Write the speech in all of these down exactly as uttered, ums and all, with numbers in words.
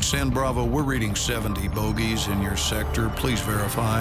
San Bravo, we're reading seventy bogeys in your sector. Please verify.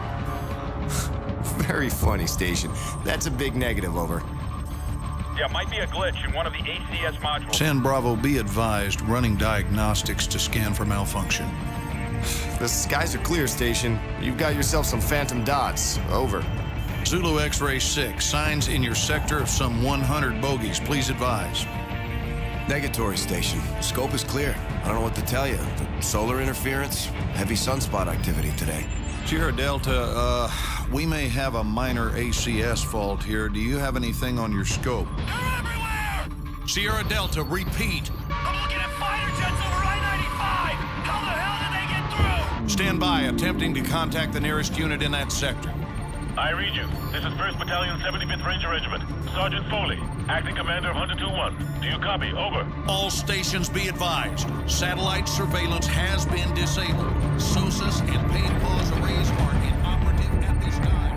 Very funny, Station. That's a big negative, over. Yeah, might be a glitch in one of the A C S modules. San Bravo, be advised, running diagnostics to scan for malfunction. The skies are clear, Station. You've got yourself some phantom dots. Over. Zulu X-Ray six, signs in your sector of some one hundred bogeys. Please advise. Negatory, Station. Scope is clear. I don't know what to tell you. The solar interference, heavy sunspot activity today. Sierra Delta, uh, we may have a minor A C S fault here. Do you have anything on your scope? They're everywhere! Sierra Delta, repeat. I'm looking at fighter jets over I ninety-five! How the hell did they get through? Stand by, attempting to contact the nearest unit in that sector. I read you. This is first Battalion, seventy-fifth Ranger Regiment. Sergeant Foley, acting commander of Hunter two one. Do you copy? Over. All stations be advised. Satellite surveillance has been disabled. S O S A S and paid pause arrays are inoperative at this time.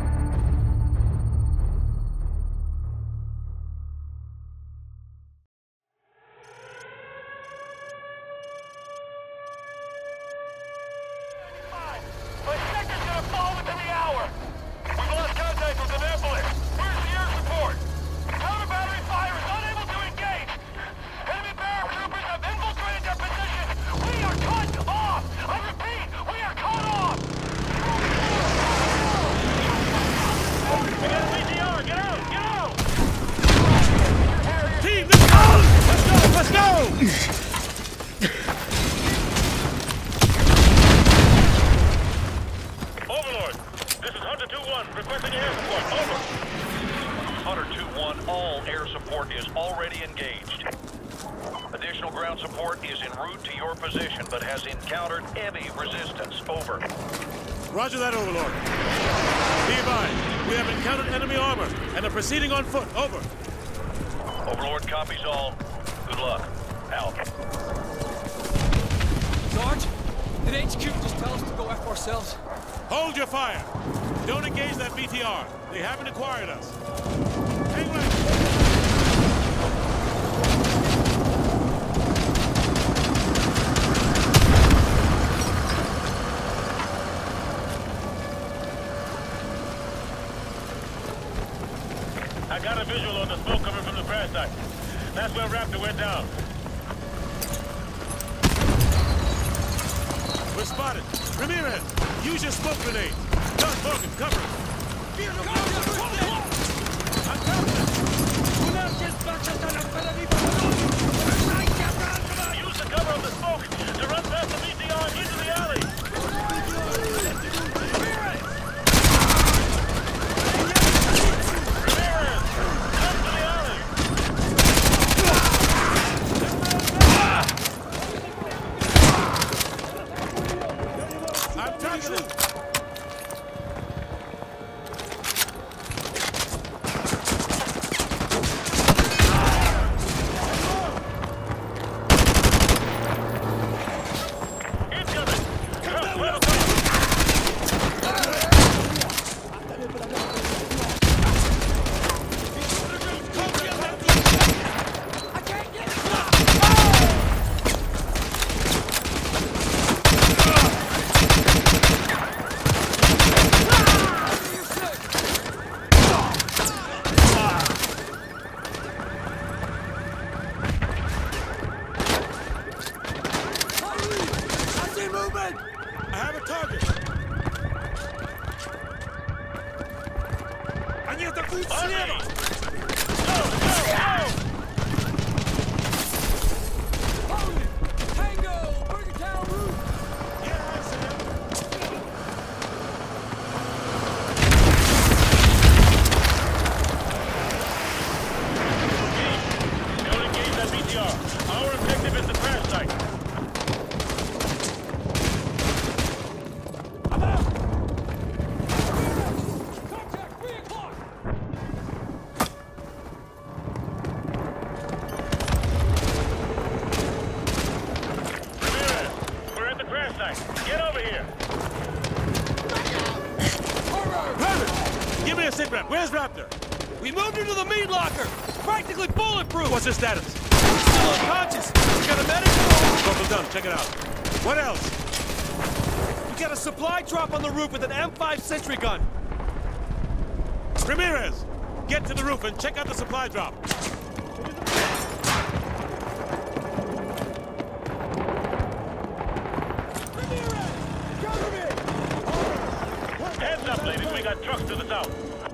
My sector's gonna fall within the hour! We've lost contact with the Nebulis. Where's the air support? Counter battery fire is unable to engage! Enemy paratroopers have infiltrated their position! We are cut off! I repeat, we are cut off! We got a V T R! Get out! Get out! Team, let's go! Let's go! Let's go! Overlord, this is Hunter two one, requesting air support. Over. Hunter two one, all air support is already engaged. Additional ground support is en route to your position, but has encountered heavy resistance. Over. Roger that, Overlord. Be advised, we have encountered enemy armor and are proceeding on foot. Over. Overlord copies all. Good luck. Out. Sarge, did H Q just tell us to go F ourselves? Hold your fire. Don't engage that B T R. They haven't acquired us. Hang right. I got a visual on the smoke coming from the crash site. That's where Raptor went down. We're spotted. Ramirez, use your smoke grenade. John Morgan, cover us. I'm confident. Use the cover of the smoke to run past the B T R into the alley. Ramirez, come to the alley. I'm targeted. I have a target. Они атакуют слева! Tango! Burger Town roof! Don't engage that B T R. Our objective is the crash site. Get over here! Private! Give me a sit rep. Where's Raptor? We moved into the meat locker! Practically bulletproof! What's his status? Still unconscious. You got a medic? Corporal Dunn, check it out. What else? We got a supply drop on the roof with an M five sentry gun. Ramirez, get to the roof and check out the supply drop. Heads up, ladies. We got trucks to the south.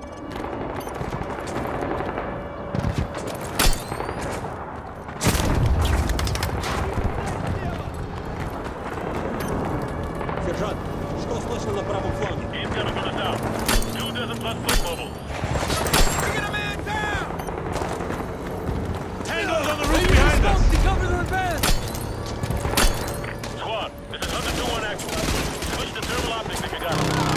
Сержант, что слышно на правом фланге? Incoming from the south. Two dozen plus foot mobiles. Bringing a man down! Tango's on the roof behind us. To cover their advance! Squad, this is Hunter two one actual. Switch to thermal optics if you got it.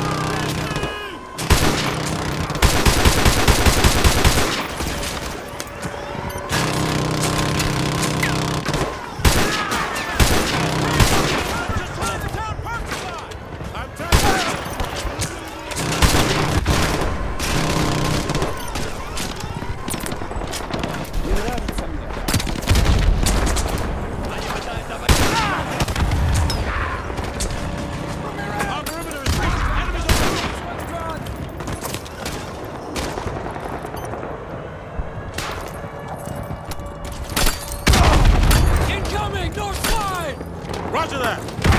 Roger that!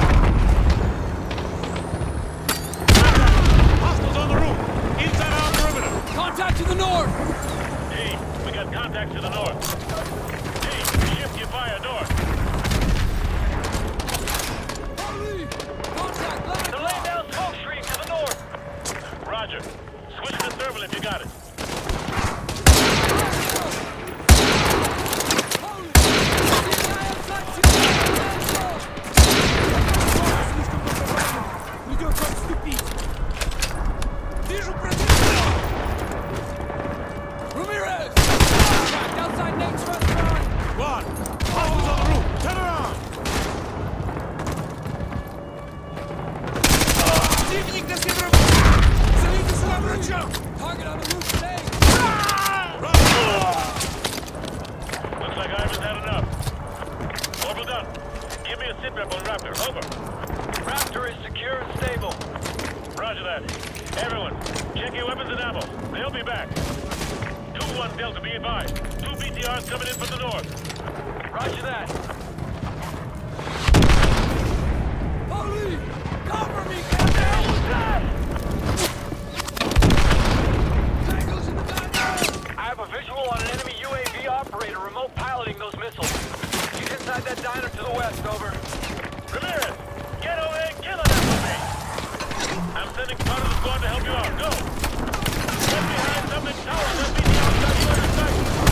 Hostiles on the roof! Inside our perimeter! Contact to the north! Hey, we got contacts to the north. Hey, shift your fire north. Holy! Contact, left! The lay down smoke stream to the north. Roger. Switch to thermal if you got it. Target on the roof today! Looks like Ivan's had enough. Corporal Dunn, give me a sit rep on Raptor. Over. Raptor is secure and stable. Roger that. Everyone, check your weapons and ammo. They'll be back. two one Delta, be advised. Two B T Rs coming in from the north. Roger that. Holy! Cover me! What the hell was that? I have a visual on an enemy U A V operator remote piloting those missiles. He's inside that diner to the west, over. Ramirez, get over there and kill him for me. I'm sending part of the squad to help you out. Go! Get behind something tower. Let me be outside the other side.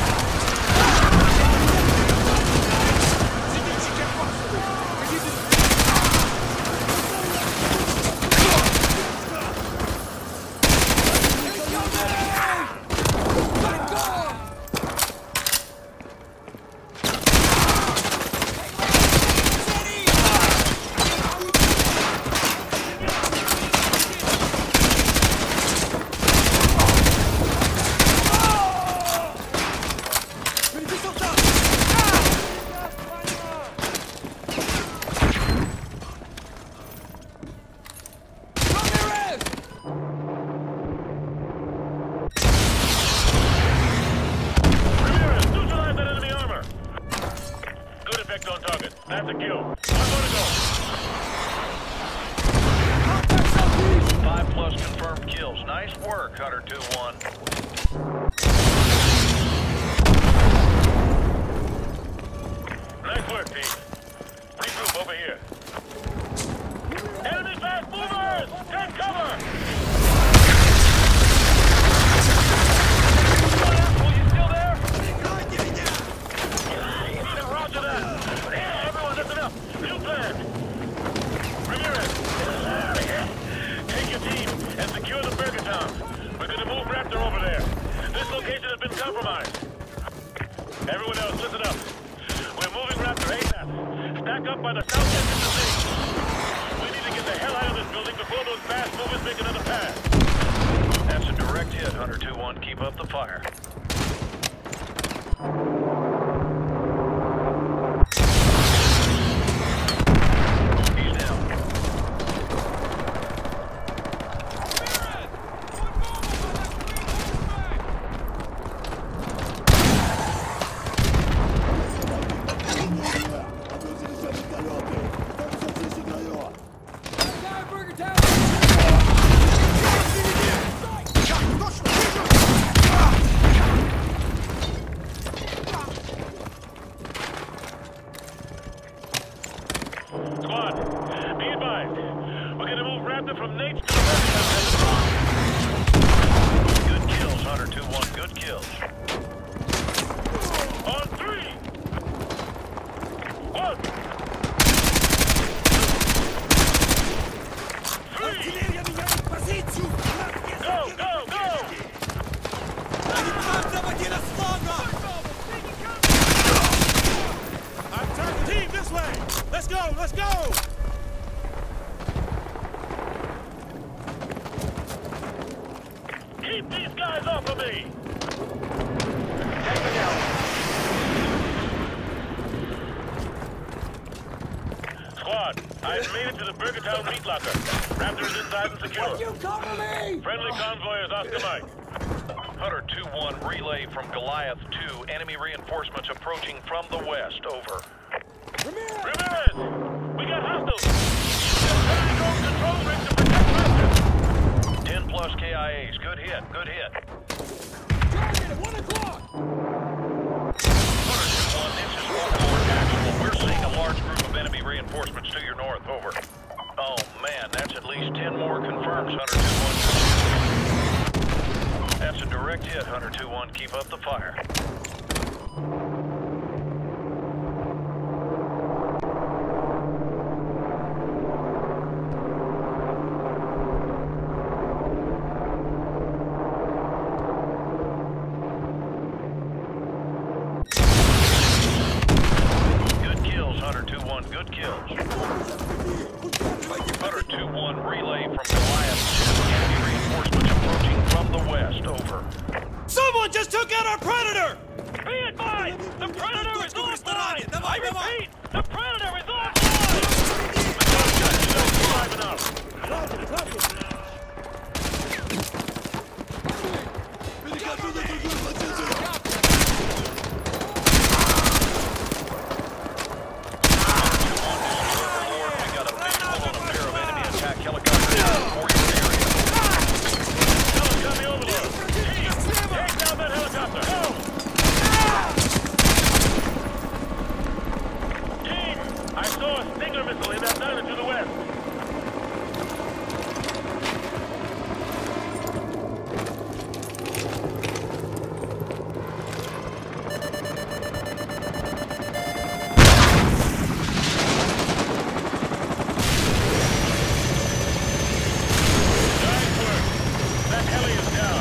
On target. That's a kill. One more to go. Five plus confirmed kills. Nice work, Hunter two one. Nice work, Pete. Regroup over here. Enemy fast movers! Take cover! You still there? Roger that. Everyone, listen up. New plan. Ramirez, take your team and secure the Burger Town. We're going to move Raptor over there. This location has been compromised. Everyone else, listen up. We're moving Raptor ASAP. Stack up by the south end of the city. We need to get the hell out of this building before those fast movers make another pass. That's a direct hit, Hunter two one. Keep up the fire. helicopter from Nate's to the Bergentown. Good kills, Hunter two one. Good kills. On three. One. Three. Go, go, go! Attack team this way! Let's go, let's go! Keep these guys off of me! Take me down. Squad, I've made it to the Bergentown meat locker. Raptor is inside and secure. Would you cover me? Friendly convoy is Oscar Mike. Hunter two one, relay from Goliath two. Enemy reinforcements approaching from the west. Over. Ramirez! We got hostiles! Drone control rig to protect Raptor. ten plus K I As. Good hit, good hit. Target at one o'clock. Hunter two one, this is Overlord Actual. We're seeing a large group of enemy reinforcements to your north. Over. Oh man, that's at least ten more confirms, Hunter two one. That's a direct hit, Hunter two one. Keep up the fire. Good kills, Hunter two one. Good kills. Hunter two one, relay from Goliath. Enemy reinforcements approaching from the west. Over. Someone just took out our Predator! Be advised! The Predator is offline! I repeat! The Predator is offline! The gunshot is not alive enough! Overlord, we got a visual on a pair of enemy attack helicopters in the Warrior area. Tell us, the Overlord! Chief, take down that helicopter! Go! Team, I saw a Stinger missile in that diner to the west. Nice work. That heli is down.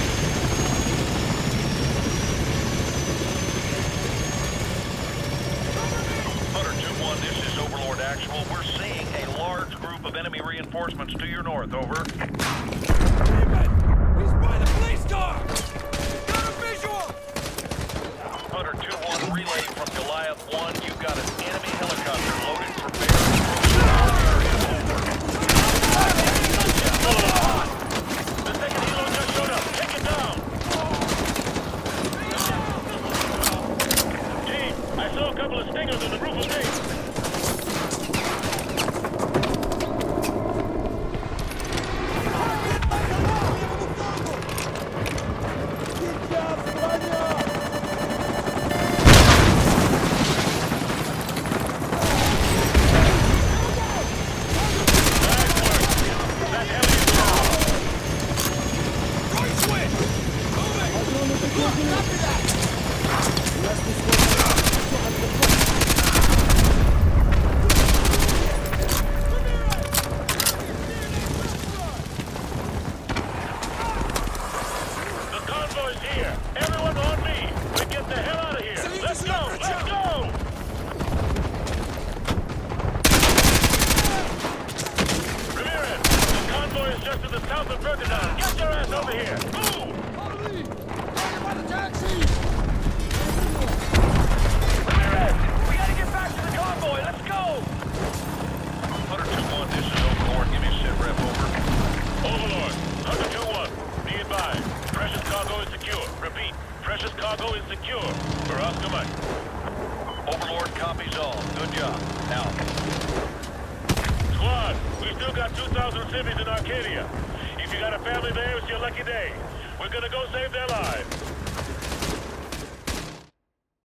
Hunter two one, this is Overlord Actual. We're seeing a large group of enemy reinforcements to your north. Over. He's by the police car. Got a visual. Hunter two one, relay from Goliath one. You've got an enemy helicopter loaded for bear. The second helo just showed up. Take it down. Team, I saw a couple of Stingers on the roof of Nate. That heli is down. The convoy's here. Everyone on me. We get the hell out of here. Let's go. Let's go. Ramirez, the convoy is just to the south of Bergentown. Get your ass over here. Move. Harley, target by the taxi. Ramirez, we gotta get back to the convoy. Let's go. Hunter two one, this is Overlord. Give me a sit rep. Over. Overlord, Hunter two one. Be advised. Precious cargo is secure. Repeat. Precious cargo is secure. For Oscar Mike. Overlord copies all. Good job. Out. Squad, we still got two thousand civvies in Arcadia. If you got a family there, it's your lucky day. We're gonna go save their lives.